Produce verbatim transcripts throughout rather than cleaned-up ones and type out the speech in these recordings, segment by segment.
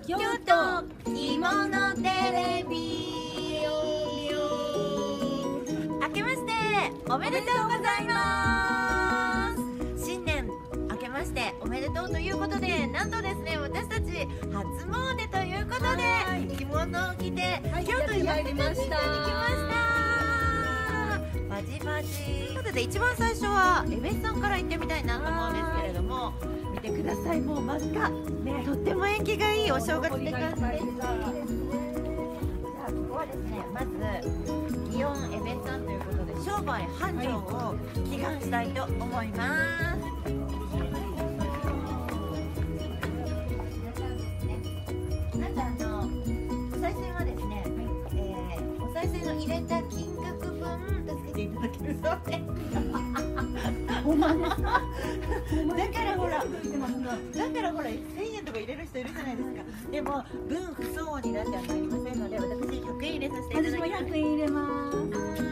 京都着物テレビ。明けましておめでとうございます。新年明けましておめでとうということで、なんとですね、私たち初詣ということで着物を着て京都にやってまいりました。バジバジということで、一番最初はエベスさんから行ってみたいなと思うんですけれども、見てください、もう真っ赤、ね、とっても縁起がいいお正月って感じです。じゃあここはですね、まず祇園エベスさんということで商売繁盛を祈願したいと思います。まずあのお賽銭はですね、えー、お賽銭の入れた金額分助けていただけるそうです。ほんまですか？だからほら、だからほらせんえんとか入れる人いるじゃないですか。でも分不相応になってはまいりませんので、私ひゃくえん入れさせていただきます。私もひゃくえん入れます。はい。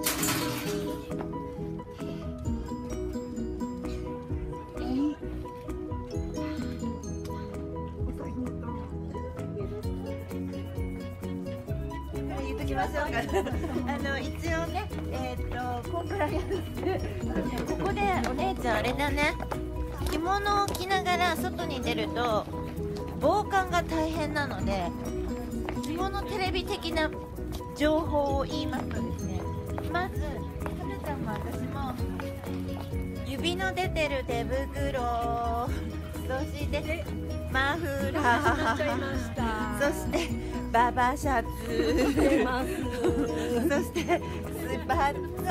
言っときましょうか。あの一応ね、えっとコンプライアンス。ここでお姉ちゃんあれだね。着物を着ながら外に出ると防寒が大変なので、着物テレビ的な情報を言いますとですね、まずかなちゃんも私も指の出てる手袋、そしてマフラー、そしてババシャツ、そしてスパッ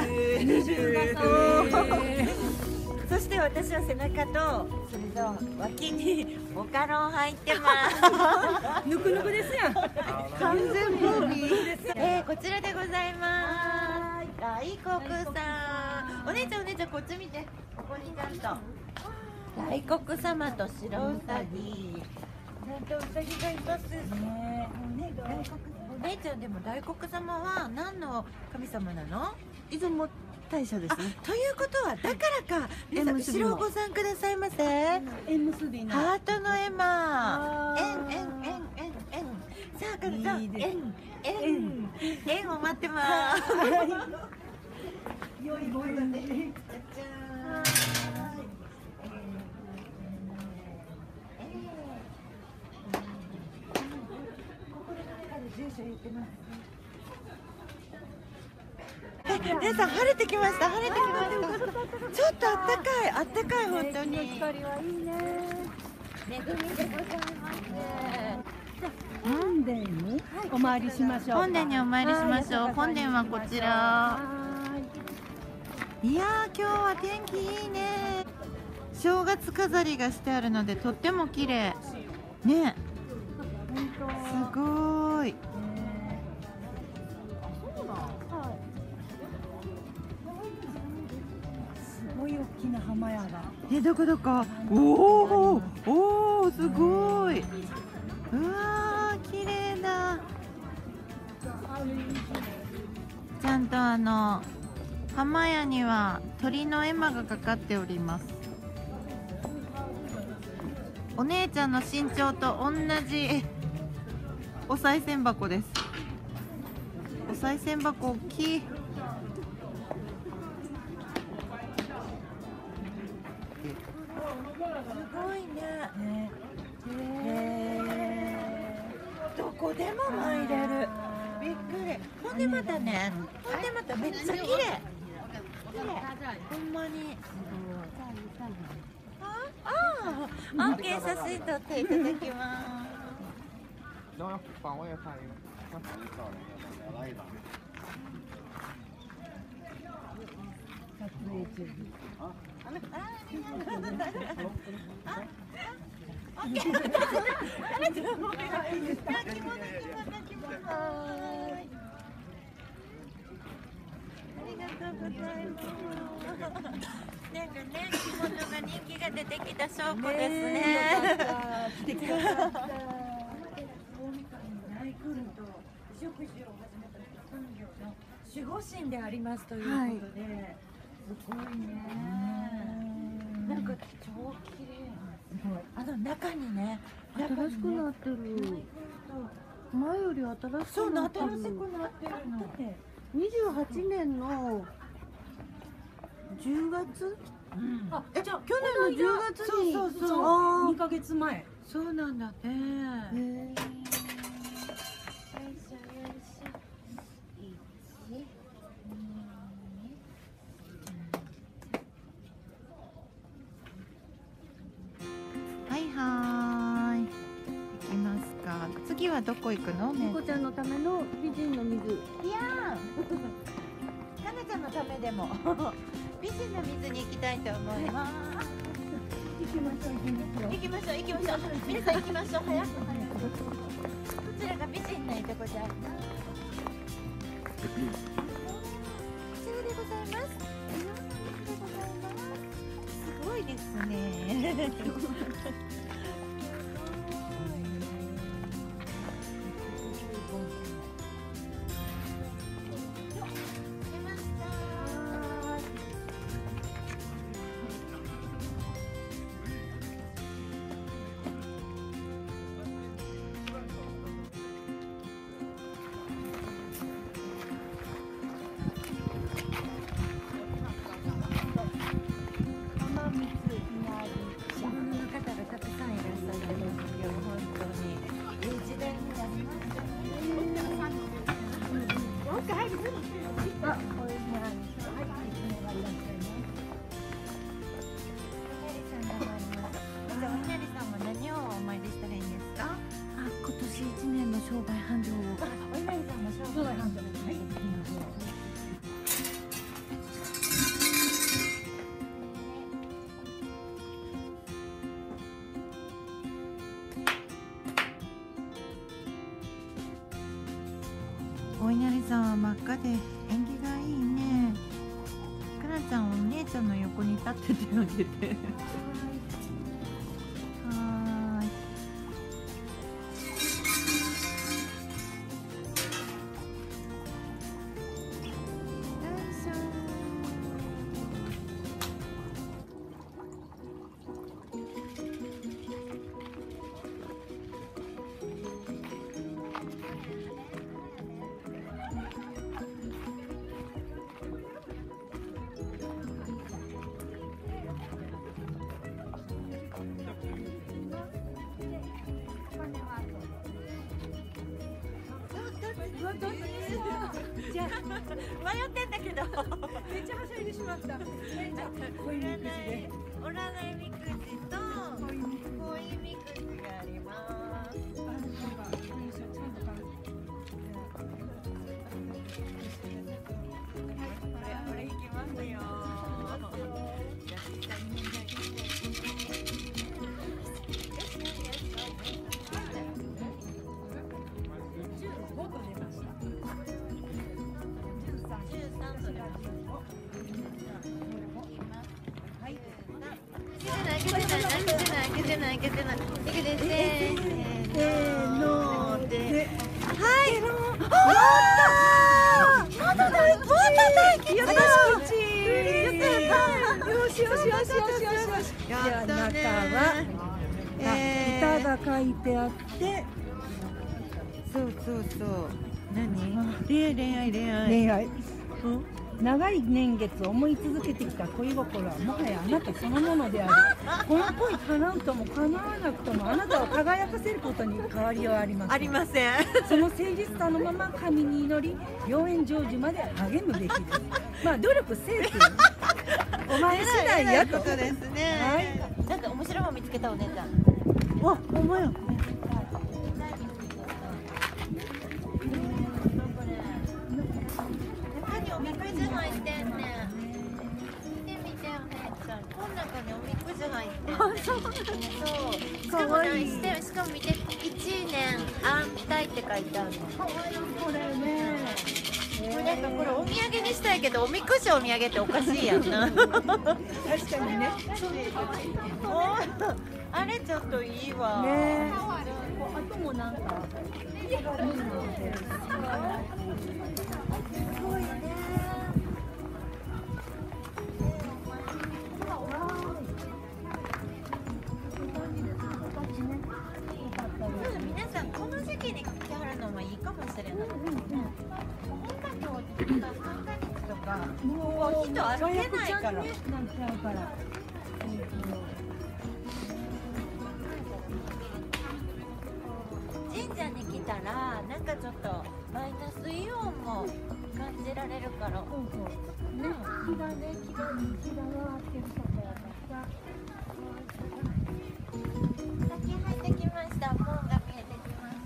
ツ、そして私は背中とそれと脇にボカロン入ってます。ぬくぬくですやん。完全防備です。えー、こちらでございます。大黒さん。お姉ちゃんお姉ちゃんこっち見て。ここにちゃんと大黒様と白うさぎ。ちゃんとうさぎがいますね。お姉ちゃんでも大黒様は何の神様なの？ 出雲大社ですね。 ということはだからか、皆さん後ろをご参加くださいませ。 縁結びのハートの絵馬、円円円円円。さあかなちゃん、円円円を待ってます。良いご縁で。じゃじゃーん。住所言ってます。皆さん晴れてきました。晴れてきました。ちょっとあったかい、あったかい本当に。光はいいね。恵みでございます。 本殿にお参りしましょう。 本殿にお参りしましょう。本殿はこちら。いやー、今日は天気いいね。正月飾りがしてあるのでとっても綺麗。ね。すごーい。 すごい大きな浜屋が。 え、どこどこ。おお、おお、すごい。うわー、綺麗だ。ちゃんとあの浜屋には鳥の絵馬がかかっております。お姉ちゃんの身長と同じお賽銭箱です。お賽銭箱大きい。すごいね。へー、どこでも入れる。びっくり。ほんでまたね、ほんでまためっちゃ綺麗。綺麗。ほんまに。ああ、オッケー、写真撮っていただきます。 然后访问看一个，看访问照了，来一张。 撮影中。 啊。 ありがとうございます。あ、オッケー。誰とも着物着物着物着物。ありがとうございます。なんかね、着物が人気が出てきた証拠ですね。来てくださった。大晦日に大来ると食事を始めた本業の守護神でありますということで、はい、すごいね。なんか超綺麗なんですあの中にね、 新しくなってる。前より新しくなってる。 そうな、新しくなってるの。 にじゅうはちねんのじゅうがつ？ あ、じゃあ去年のじゅうがつに。 そうそうそう。 あーにかげつまえ。 そうなんだね。 へーはいはーい。行きますか。次はどこ行くのね。 猫ちゃんのための美人の水。 いやー。かなちゃんのためでも美人の水に行きたいと思います。 行きましょう行きましょう。 行きましょう行きましょう。皆さん行きましょう。早く早く。こちらが美人のいとこじゃん。こちらでございます。でございます。すごいですね。 商売繁盛を。 お稲荷さんの商売繁盛ですね。お稲荷さんは真っ赤で縁起がいいね。かなちゃんお姉ちゃんの横に立っててあげて。はーい。迷ってんだけどめっちゃはしゃいでしまった。占い占いみくじと恋みくじがあります。これいきますよ。いけてないいけてないいけてないせーので、はい。あったまだ大吉、まだ大吉だ。 よしよしよしよしよしよし。じゃあ中は歌が書いてあって、 そうそうそう。何？恋愛恋愛恋愛。 恋愛。長い年月思い続けてきた恋心はもはやあなたそのものである。この恋叶うとも叶わなくともあなたを輝かせることに変わりはありません。 ありません。 その誠実さのまま神に祈り良縁成就まで励むべきです。まあ努力せえってお前次第やと。 ことですね。 はい。 なんか面白いもん見つけたお姉ちゃん。 わ、ほんまや。 おみくじ入ってんねん。見てみてお姉ちゃん。この中におみくじ入ってんねん。そう。しかもね、してしかも見て一年安泰って書いてあるの。 かわいいこれね。 これなんかこれお土産にしたいけどおみくじお土産っておかしいやんな。 確かにね。 あれちょっといいわ。 ね。あともなんか。すごいね。 いいかもしれない。 うんうんうん。 本当にさんかげつとかもう人歩けないから。 なっちゃうから。 神社に来たらなんかちょっとマイナスイオンも感じられるから。 そうそう。ね、木がね、木が木が回ってるとこやからさ。 先入ってきました。門が見えてきました。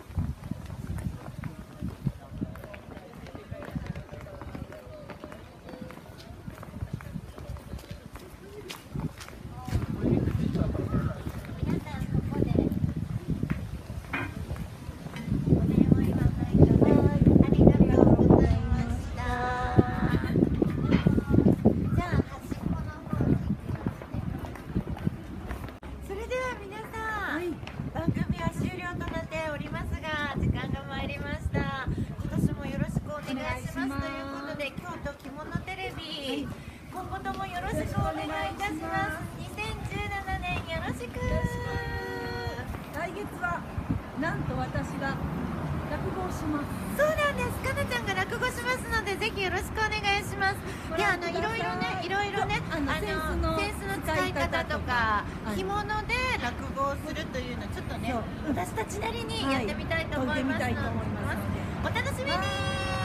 今後ともよろしくお願いいたします。にせんじゅうななねんよろしく。 来月はなんと私が落語をします。 そうなんです。かなちゃんが落語しますので、ぜひよろしくお願いします。で、あのいろいろね、いろいろね、あのセンスの使い方とか、着物で落語をするというのちょっとね、私たちなりにやってみたいと思いますので、お楽しみに。